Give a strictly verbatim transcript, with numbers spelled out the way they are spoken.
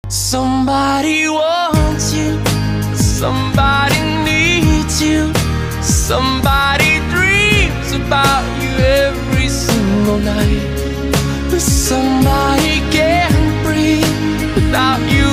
Somebody wants you, somebody needs you, somebody dreams about you every single night. But somebody can't breathe without you